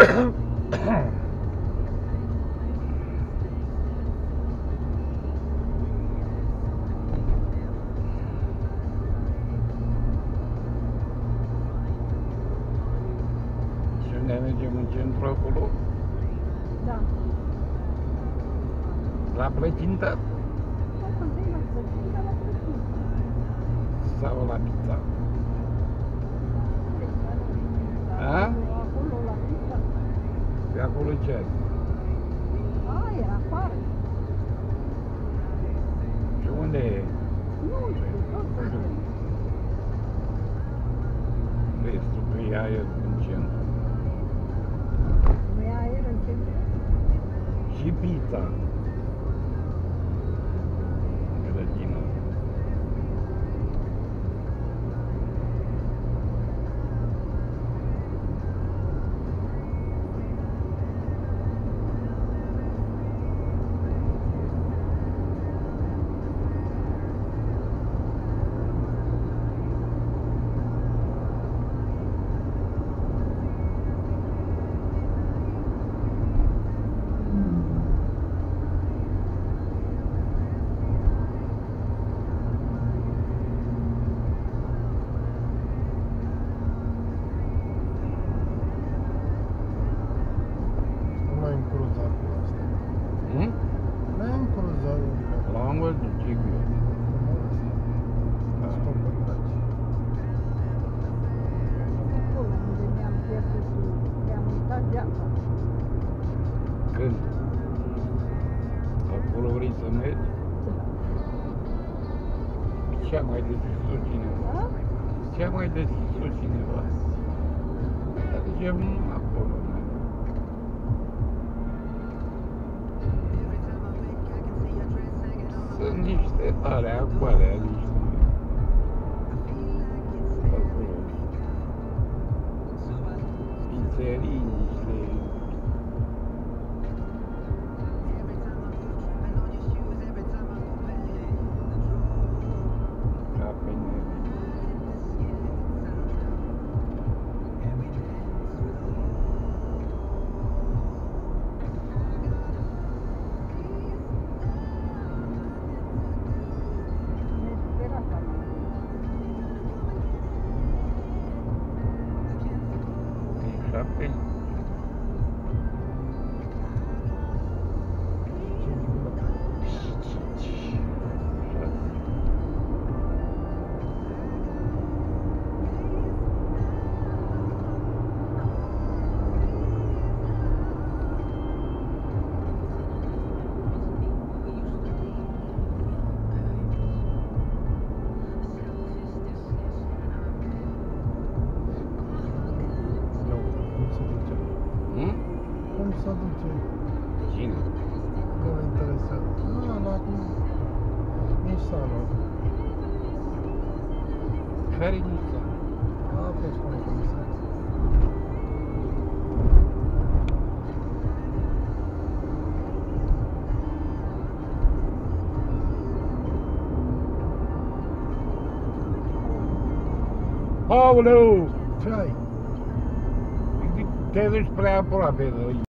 Și ne mergem în centru acolo? Da. La plăcintă? Sau la pizza? A? Acolo la pizza. Pe acolo ce ai? Aia, afară. Și unde e? Nu știu, tot știu. Vezi tu că e aer în centru. Nu e aer în centru? Și pizza. Grădină. L-am văzut, ce greu. Acolo unde ne-am pierdut, ne-am uitat geaba. Când? Acolo vrei să mergi? Ce-a mai deschis-o cineva? Da? Ce-a mai deschis-o cineva? Mergem acolo. Sunt niște alea, alea, niște. Acolo. Pizzerii, niște. Capenele. Capeni. Cum să duce? Cine? Nu mă interesează. Nissan-ul. Care Nissan? A fost cu Nissan. Aoleu! Ce ai? Te duci prea aproape de